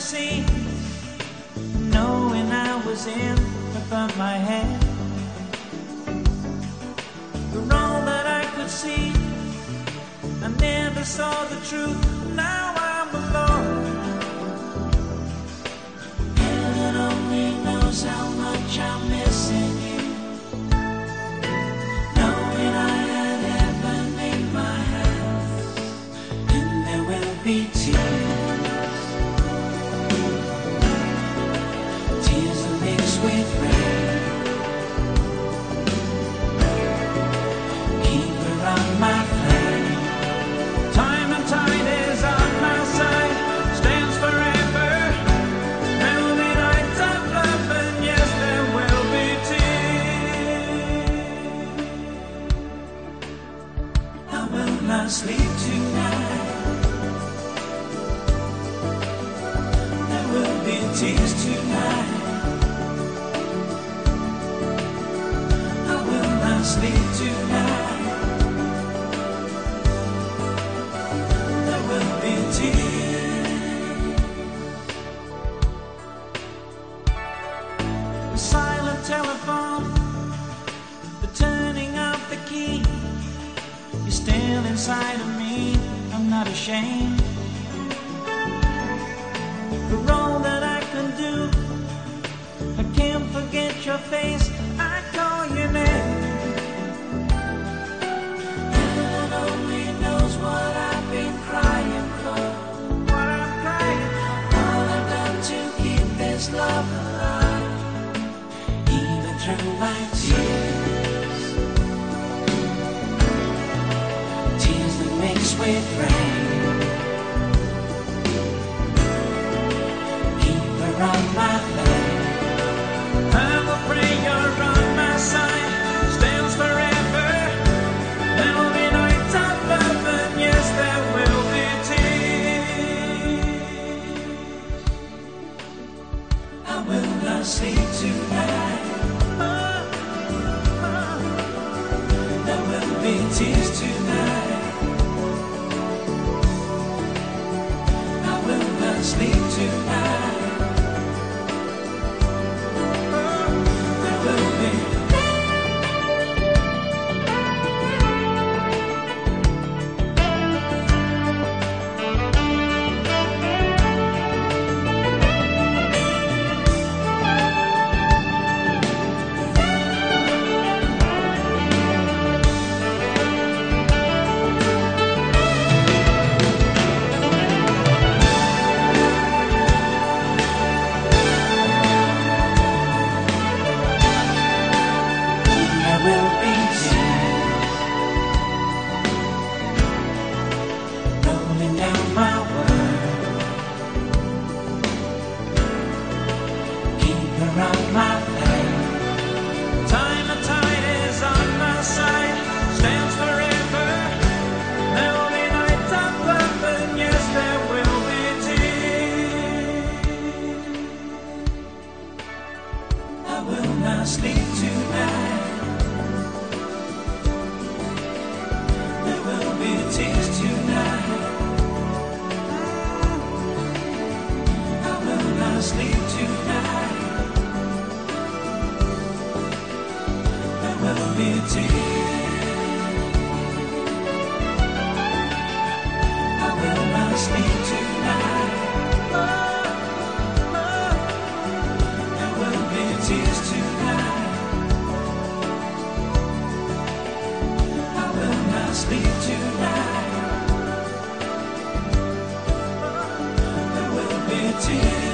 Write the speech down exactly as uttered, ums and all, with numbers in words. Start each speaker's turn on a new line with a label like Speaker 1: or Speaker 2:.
Speaker 1: see, knowing I was in above my head. For all that I could see, I never saw the truth. Now I'm alone. Heaven only knows how much I'm missing you. Knowing I had heaven in my hands, and there will be tears, tears that mix with rain. Keep around my flame. Time and tide is on my side, stands forever. There will be nights of love, and yes, there will be tears. I will not sleep tonight. There will be tears tonight. I will not sleep tonight. The silent telephone, the turning of the key. You're still inside of me, I'm not ashamed. For all that I can do, I can't forget your face, I call your name. Heaven only knows what I've been crying for, what I'm crying for. All I've done to keep this love alive, even through my tears, tears that mix with rain. Keep her on my flame. I will pray you're on my side, stands forever. There will be nights of love, and yes, there will be tears. I will not sleep tonight. Oh, oh. There will be tears tonight. I will not sleep tonight. Sleep tonight. There will be tears tonight. I will not sleep tonight. There will be tears. I will not sleep tonight. Oh, oh. There will be tears tonight. Sleep tonight. There will be tears.